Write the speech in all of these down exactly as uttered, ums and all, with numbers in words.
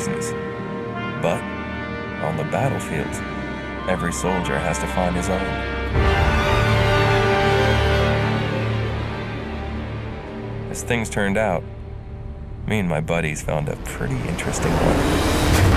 reasons. But on the battlefield, every soldier has to find his own. As things turned out, me and my buddies found a pretty interesting one.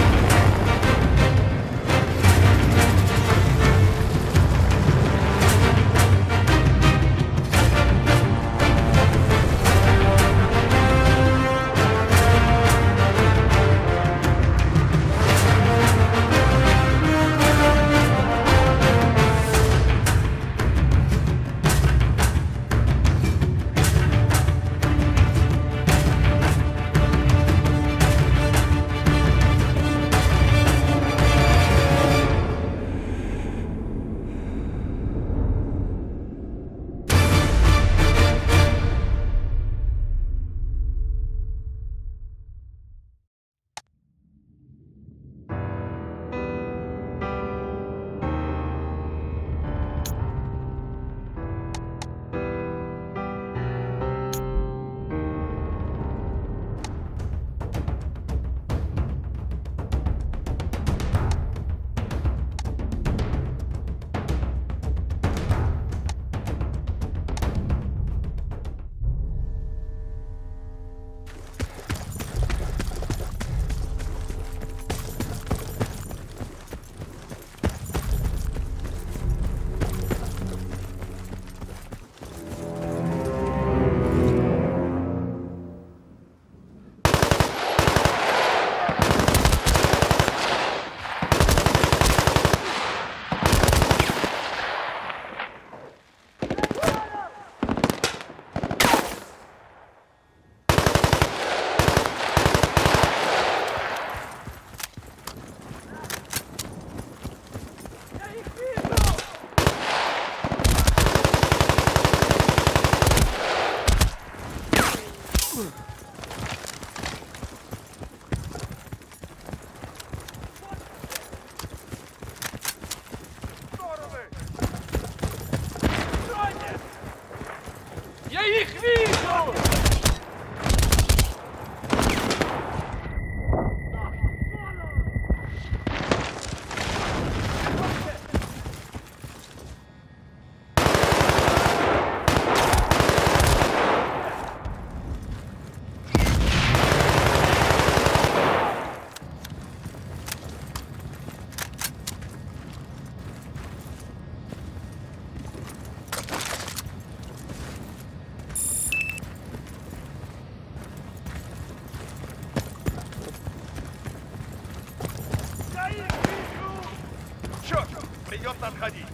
Придется отходить.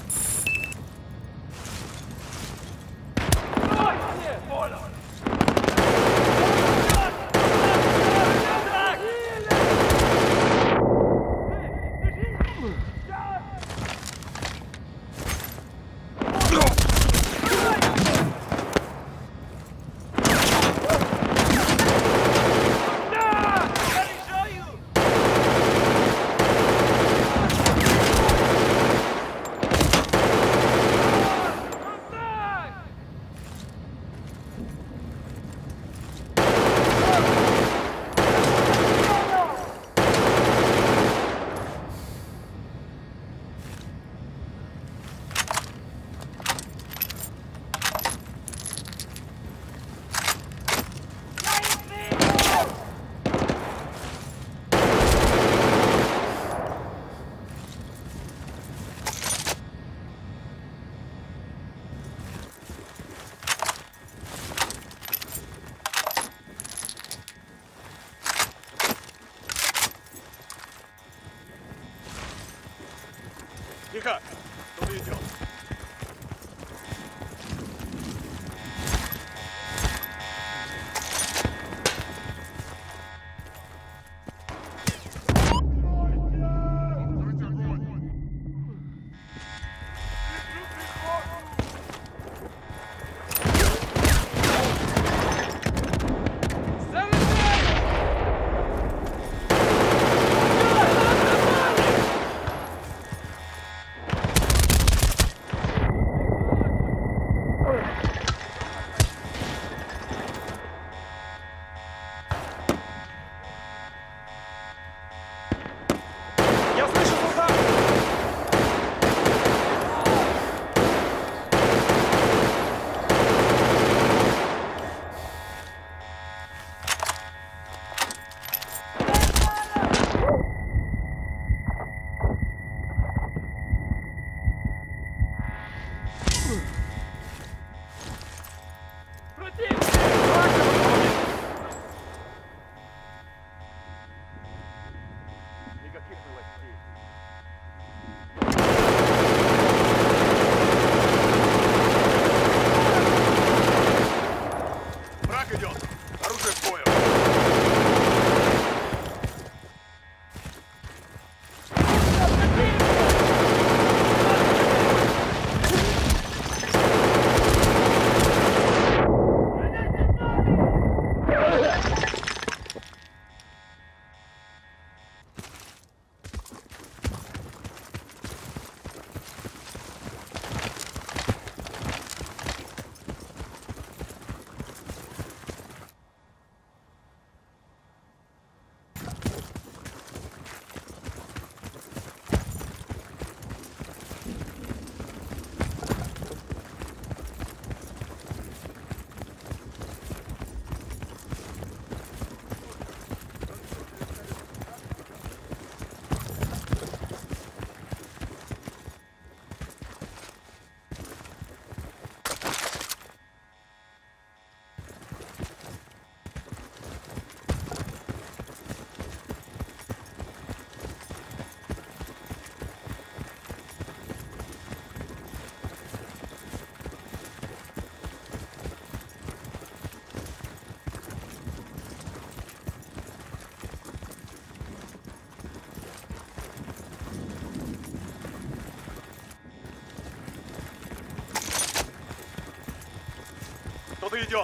Понял. Тихо! Кто идет? Кто-то идет.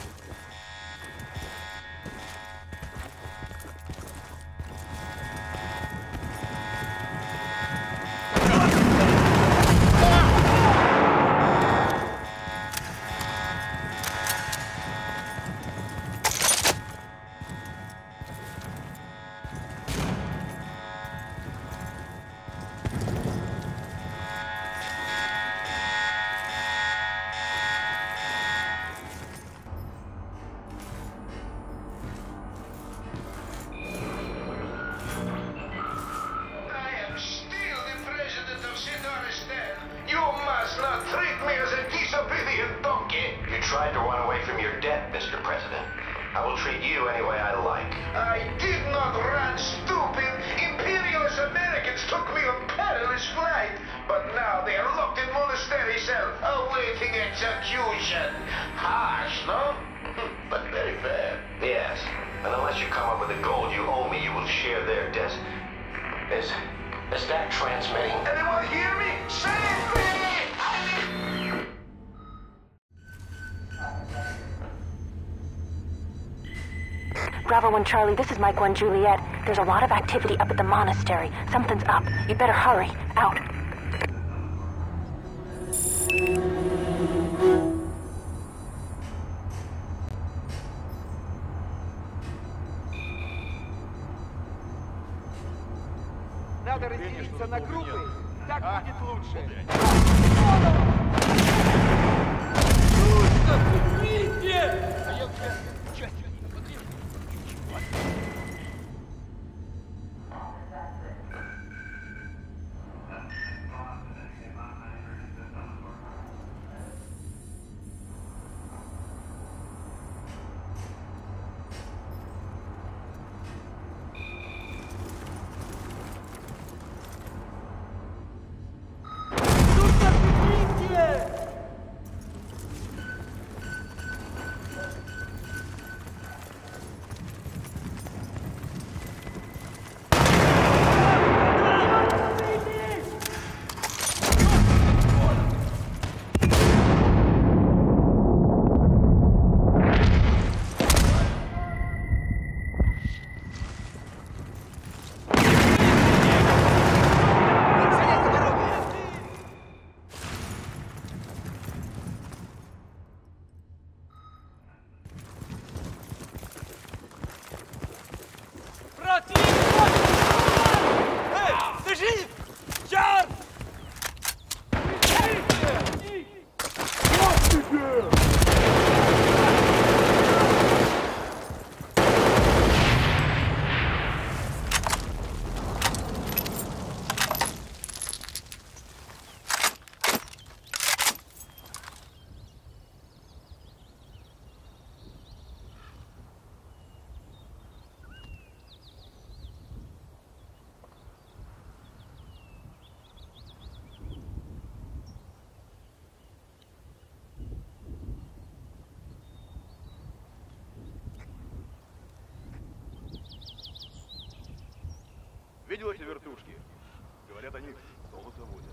Tried to run away from your death, Mister President. I will treat you any way I like. I did not run, stupid! Imperialist Americans took me on perilous flight, but now they are locked in monastery cell, awaiting execution. Harsh, no? But very fair. Yes, and unless you come up with the gold you owe me, you will share their death. Is... is that transmitting? Anyone hear me? Save me! Bravo one Charlie, this is Mike one Juliet. There's a lot of activity up at the monastery. Something's up. You better hurry. Out. Надо разделиться на группы. Так будет лучше. Видел эти вертушки? Говорят, они золото возят.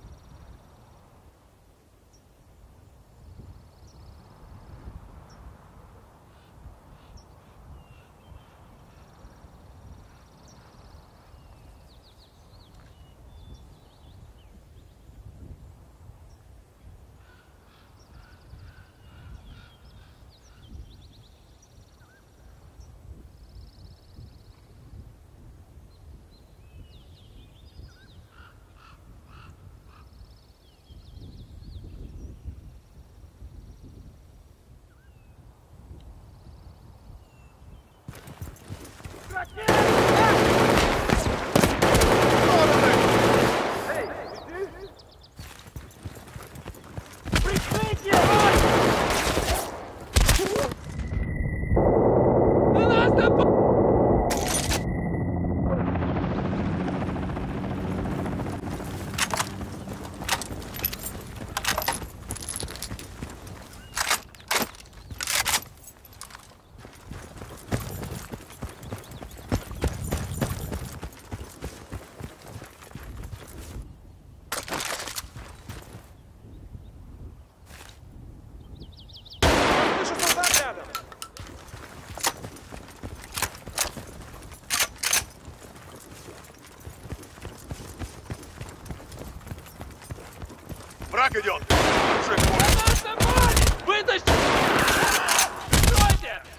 Враг идет! Уже понял. Вытащи! Стойте!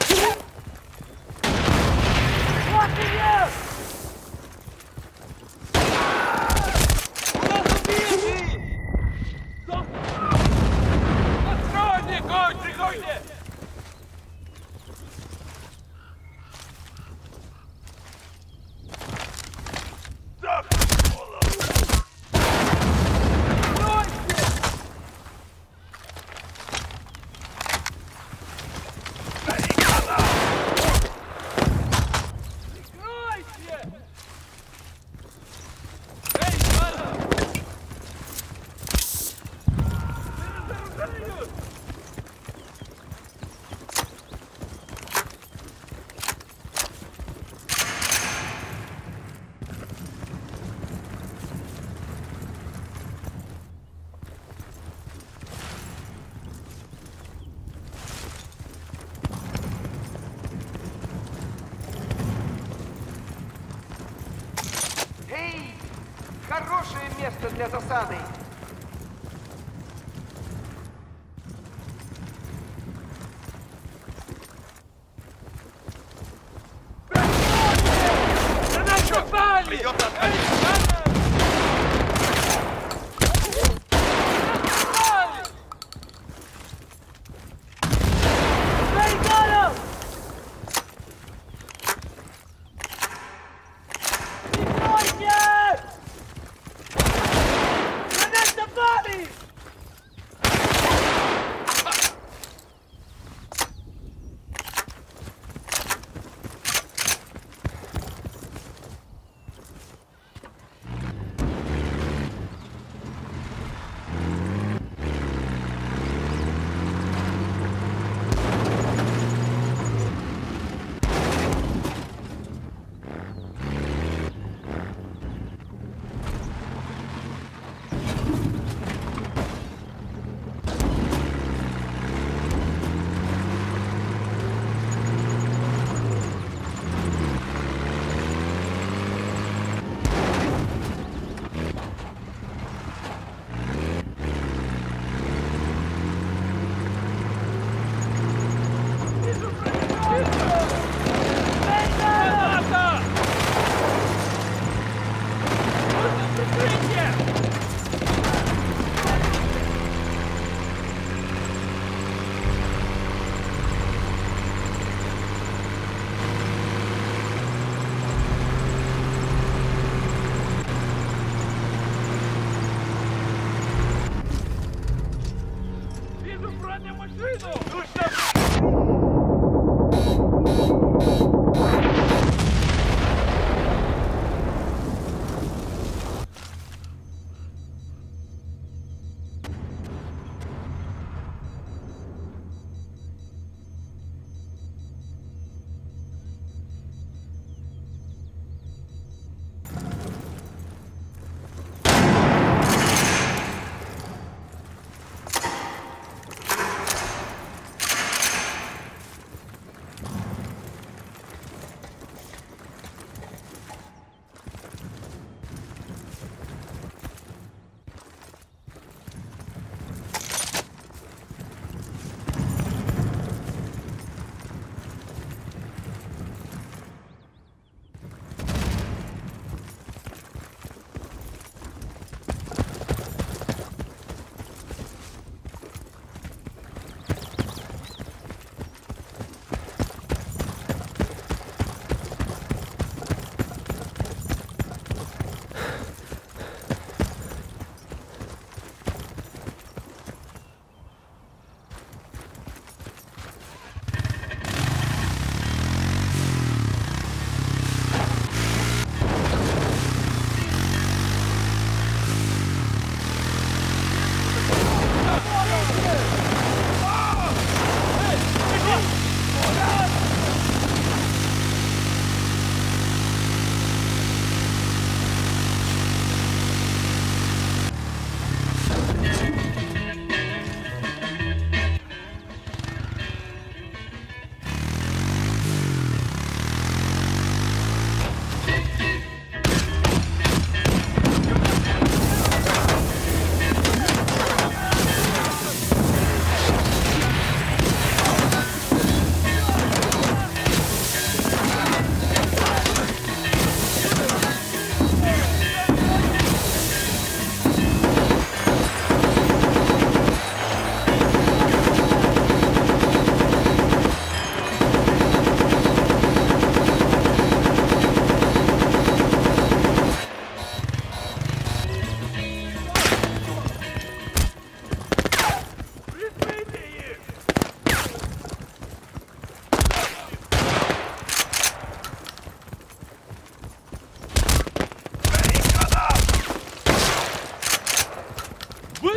Вот меня! Нас убили! Постройте! Конь, прикройте! Так! Эй! Хорошее место для засады! На нас напали! Придется отходить! Вижу бронемашину! Точно!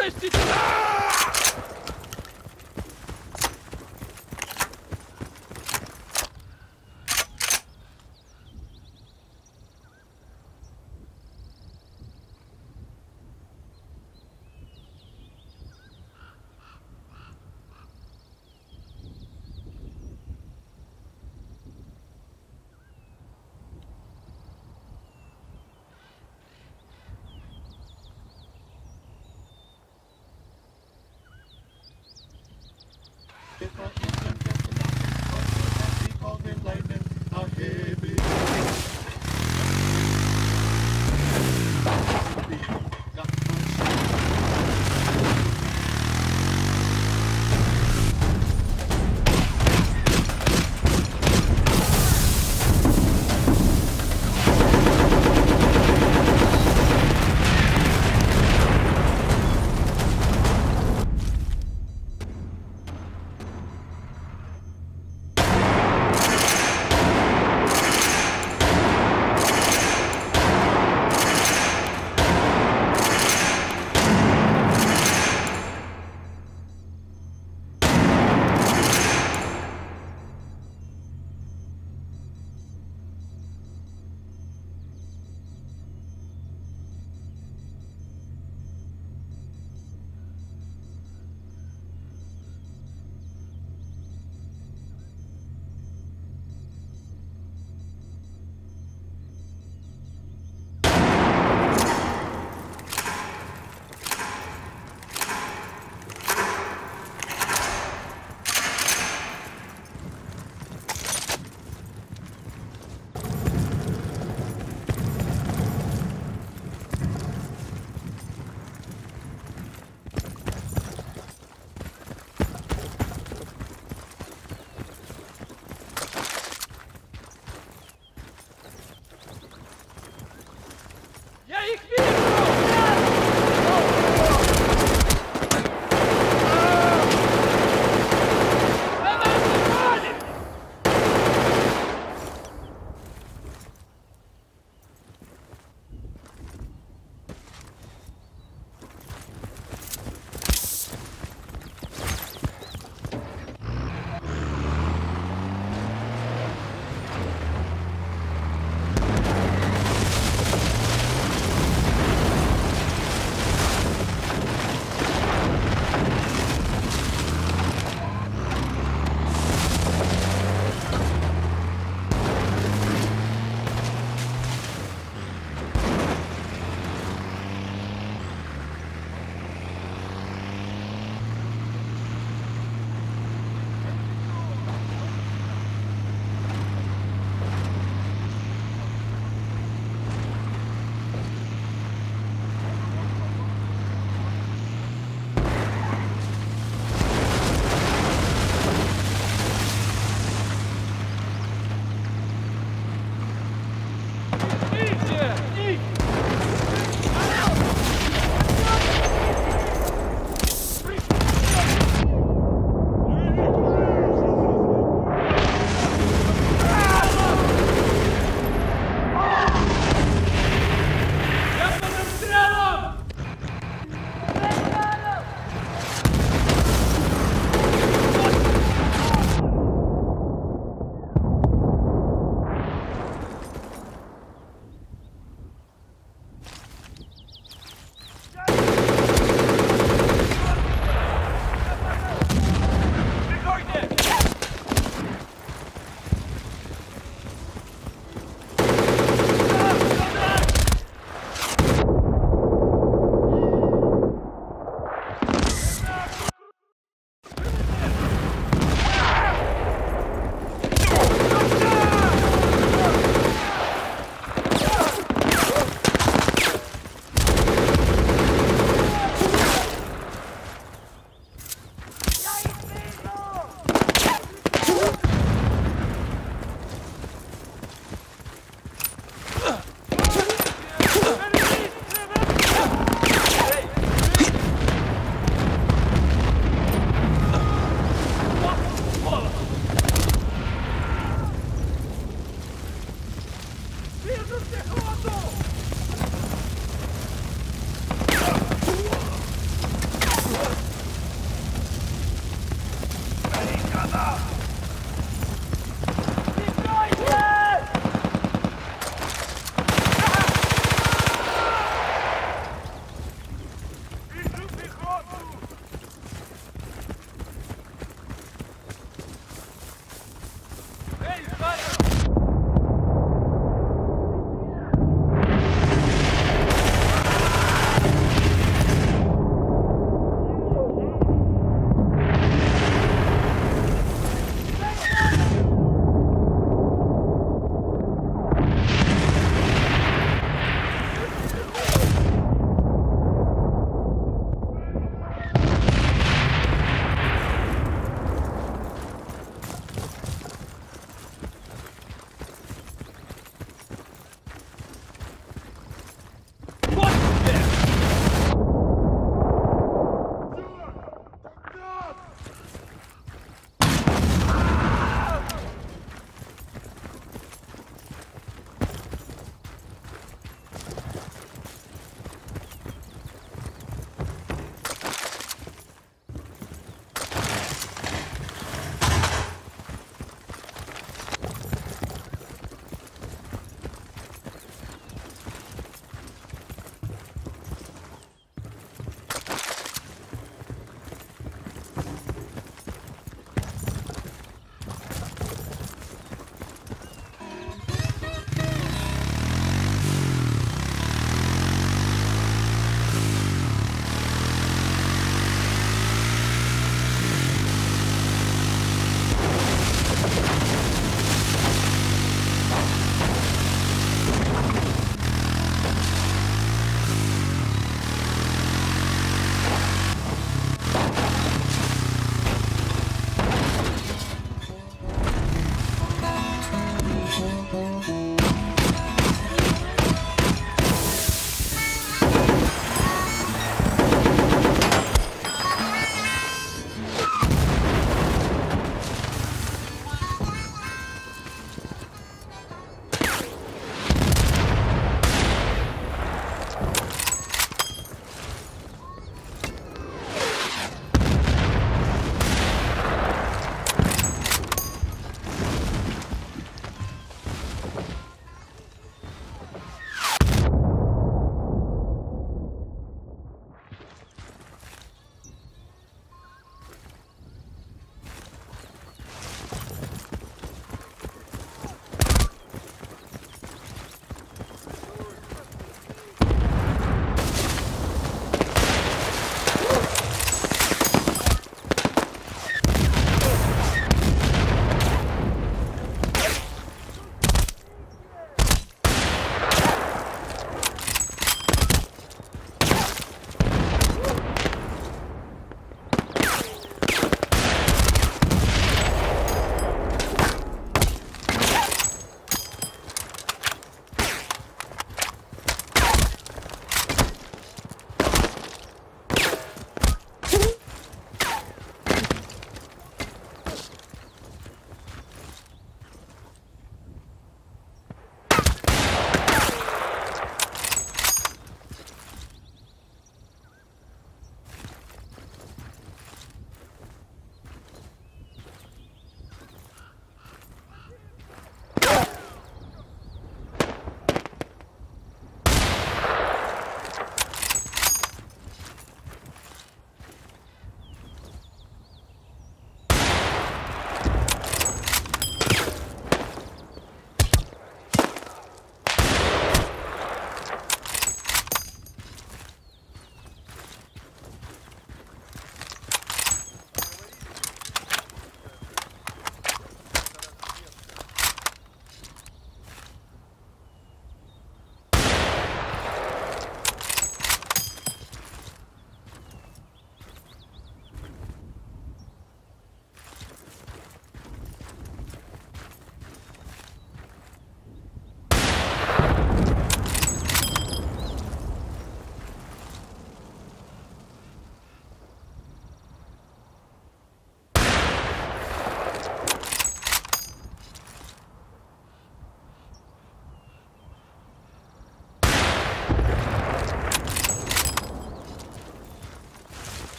Jesteście...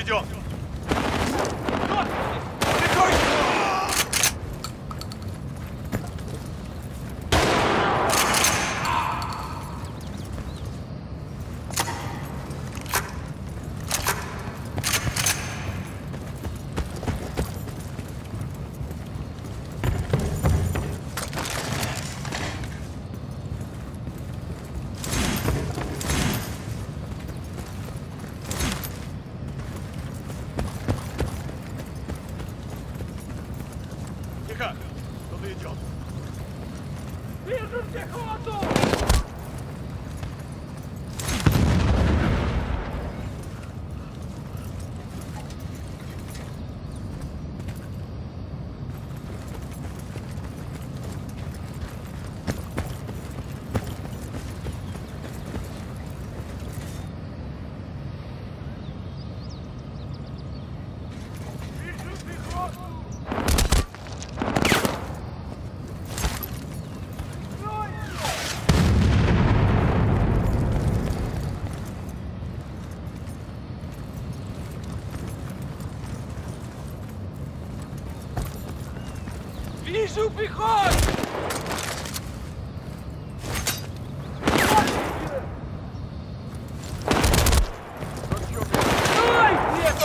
идем! Тихо! Кто-то идет! Вижу пехоту! Вижу пехоту! Вижу пехоту! Стой, нет!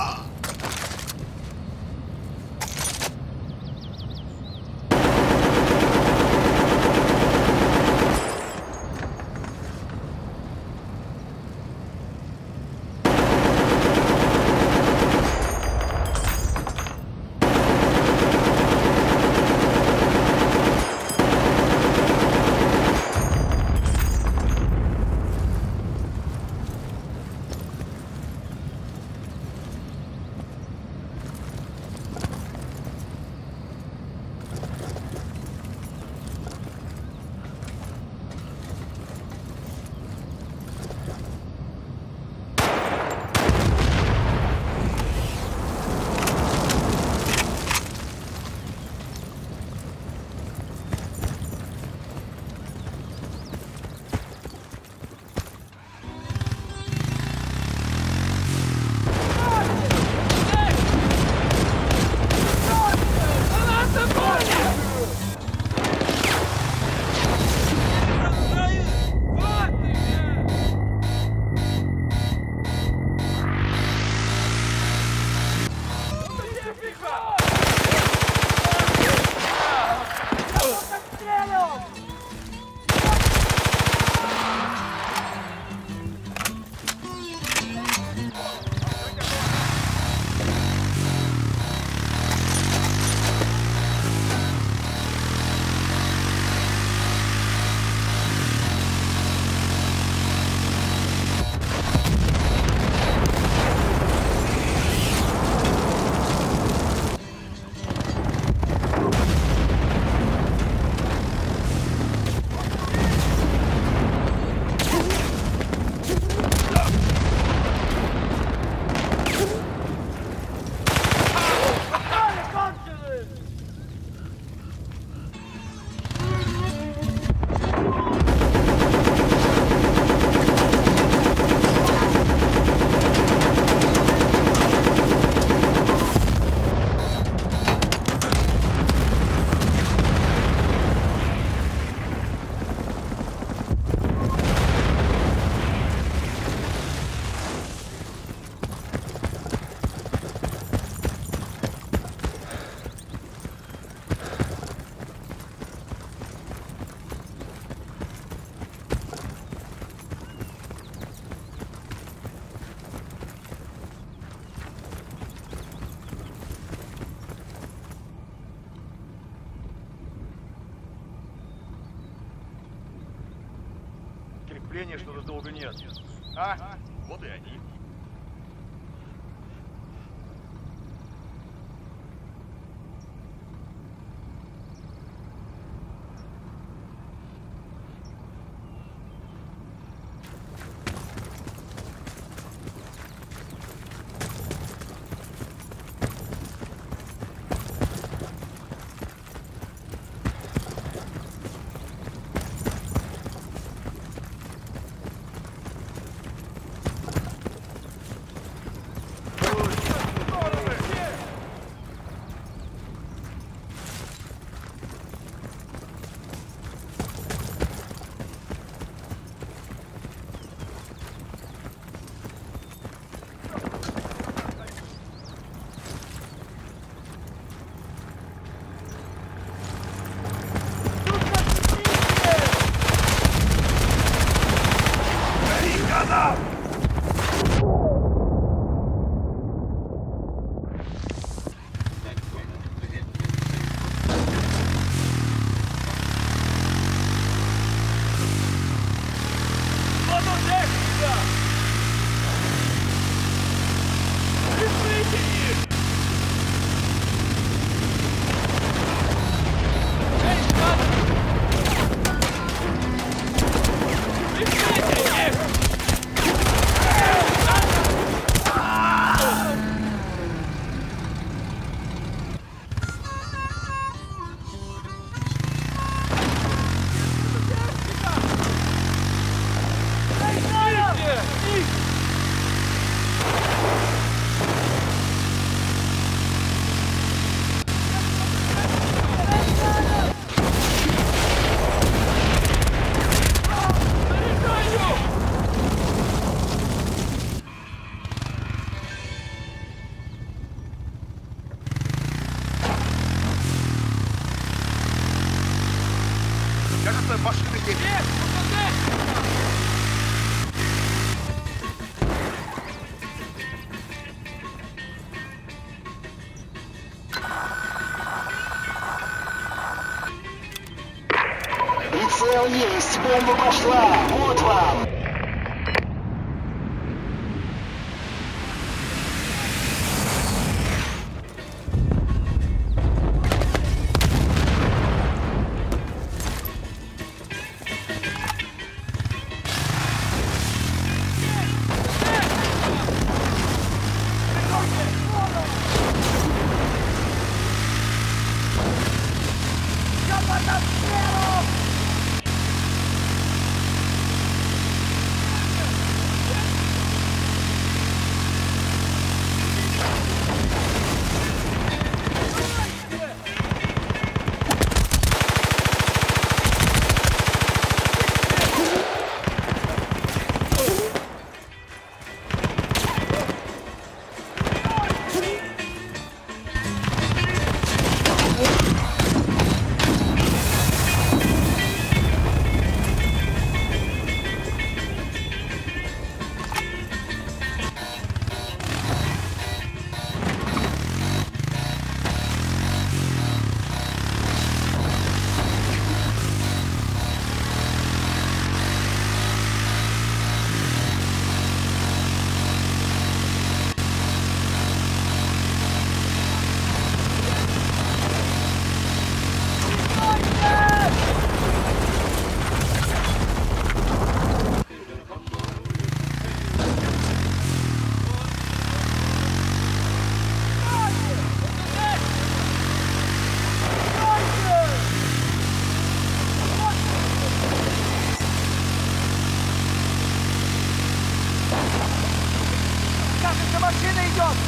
Впечатление, что нас долго нет. А? Вот и они. Кажется, машины едет. Есть! Прицел есть, бомба пошла, вот вам! Кажется, машина идет!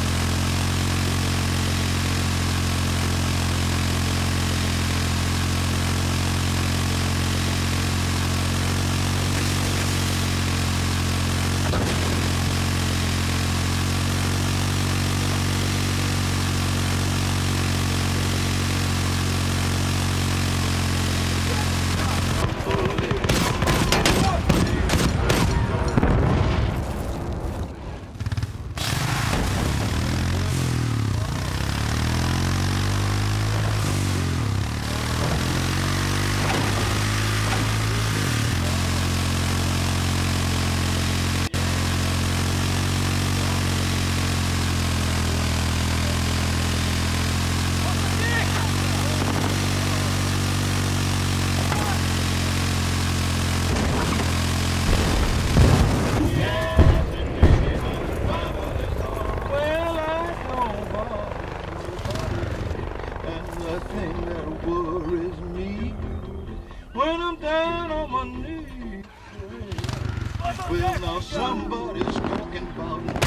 When I'm down on my knees, well now somebody's talking about it.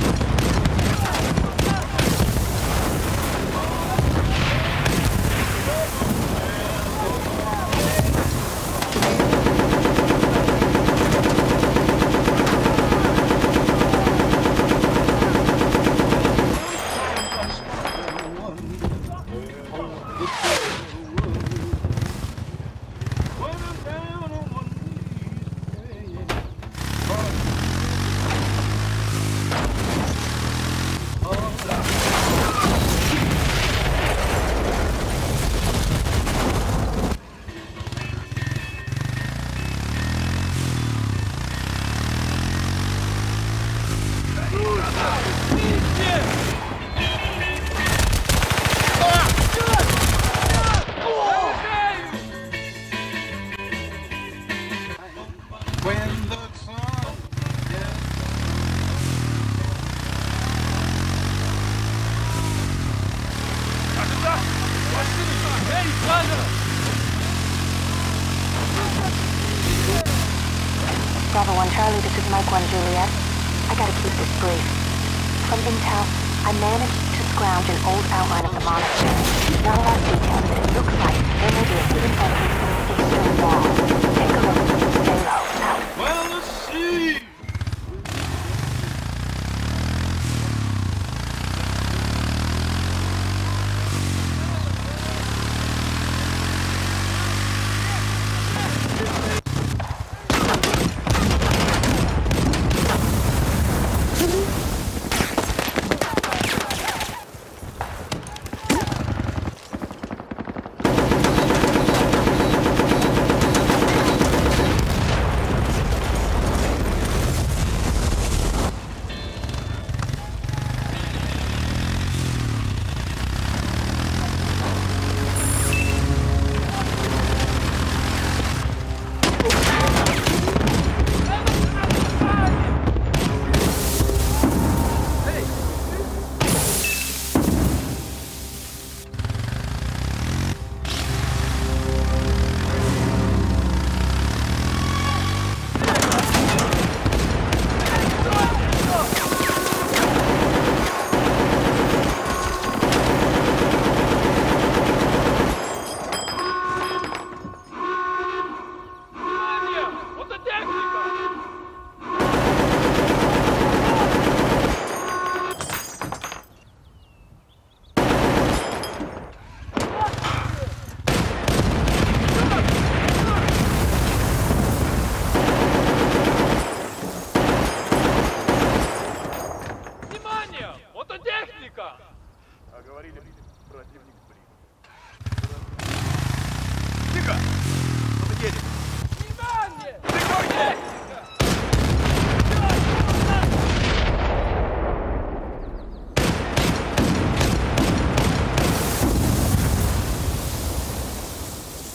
Bravo one Charlie, this is Mike one Juliet. I gotta keep this brief. From intel, I managed to scrounge an old outline of the monastery. Not a lot of details, but it looks like there may be a hidden entrance in the eastern wall. Take a look. Stay low. Out. Well, let's see.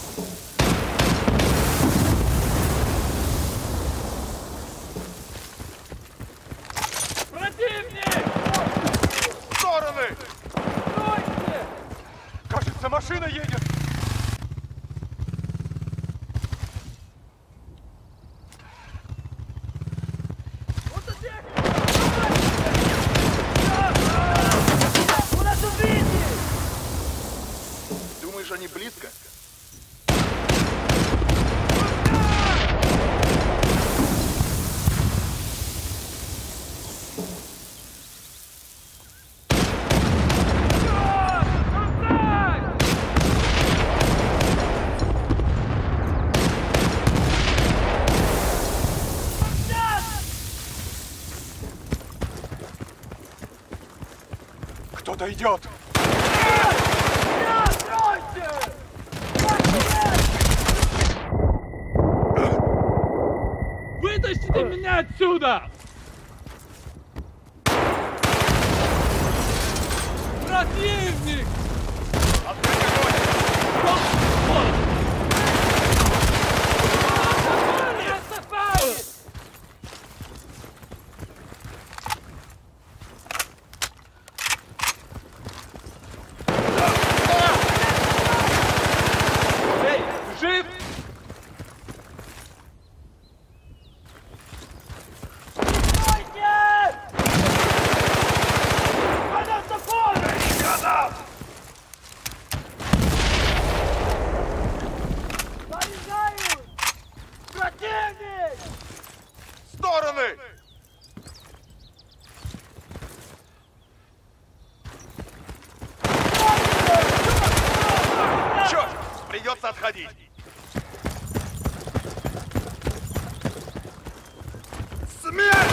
Противник! В стороны! Стойте! Кажется, машина едет! Вот это техника! У нас убийцы! Думаешь, они близко? Кто-то идет! Вытащите меня отсюда! Противник! Эй, жив? Противник! В стороны! Черт! Придется отходить! Смерть!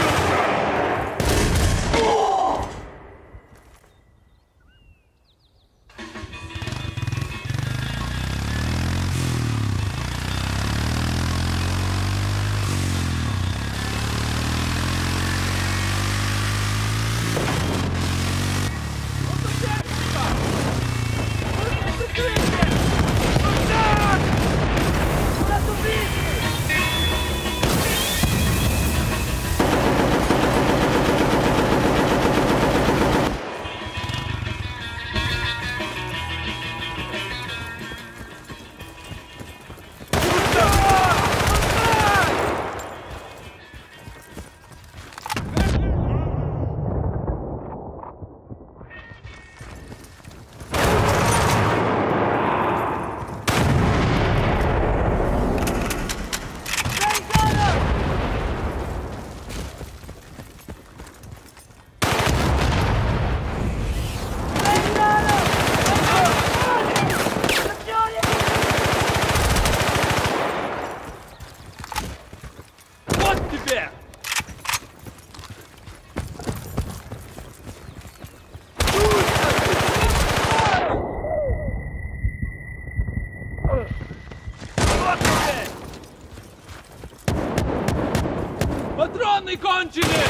Патроны кончились!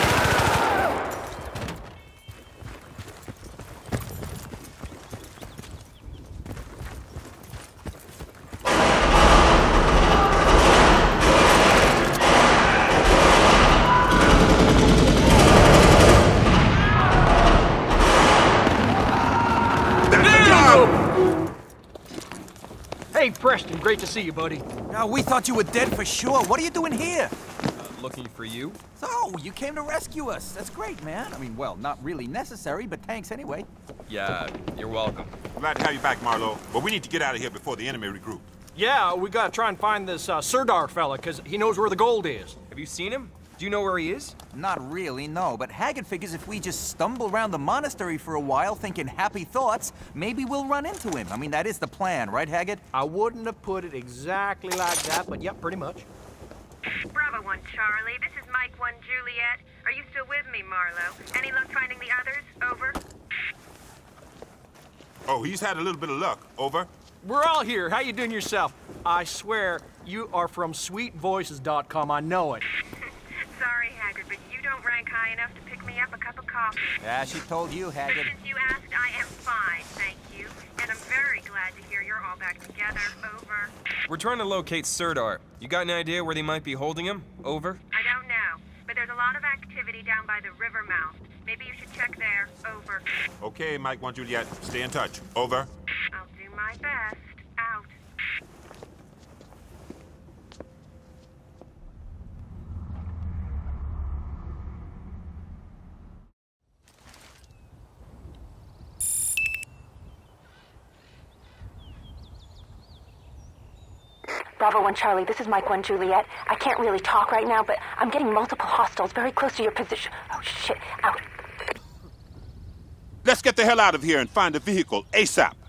Hey, Preston, great to see you, buddy. Now, we thought you were dead for sure. What are you doing here? Looking for you? So, you came to rescue us. That's great, man. I mean, well, not really necessary, but thanks anyway. Yeah, you're welcome. Glad to have you back, Marlowe. But we need to get out of here before the enemy regroup. Yeah, we gotta try and find this uh, Sirdar fella, because he knows where the gold is. Have you seen him? Do you know where he is? Not really, no. But Haggard figures if we just stumble around the monastery for a while thinking happy thoughts, maybe we'll run into him. I mean, that is the plan, right, Haggard? I wouldn't have put it exactly like that, but yep, pretty much. Bravo one, Charlie. This is Mike one, Juliet. Are you still with me, Marlowe? Any luck finding the others? Over. Oh, he's had a little bit of luck. Over. We're all here. How you doing yourself? I swear, you are from sweet voices dot com. I know it. Sorry, Haggard, but you don't rank high enough to pick me up a cup of coffee. Yeah, she told you, Haggard. Since you asked, I am fine, thank you. And I'm very glad to hear you're all back together. Over. We're trying to locate Sirdar. You got any idea where they might be holding him? Over. I don't know, but there's a lot of activity down by the river mouth. Maybe you should check there. Over. Okay, Mike one Juliet. Stay in touch. Over. I'll do my best. Out. Bravo one Charlie, this is Mike one Juliet. I can't really talk right now, but I'm getting multiple hostiles very close to your position. Oh, shit. Out. Let's get the hell out of here and find a vehicle ASAP.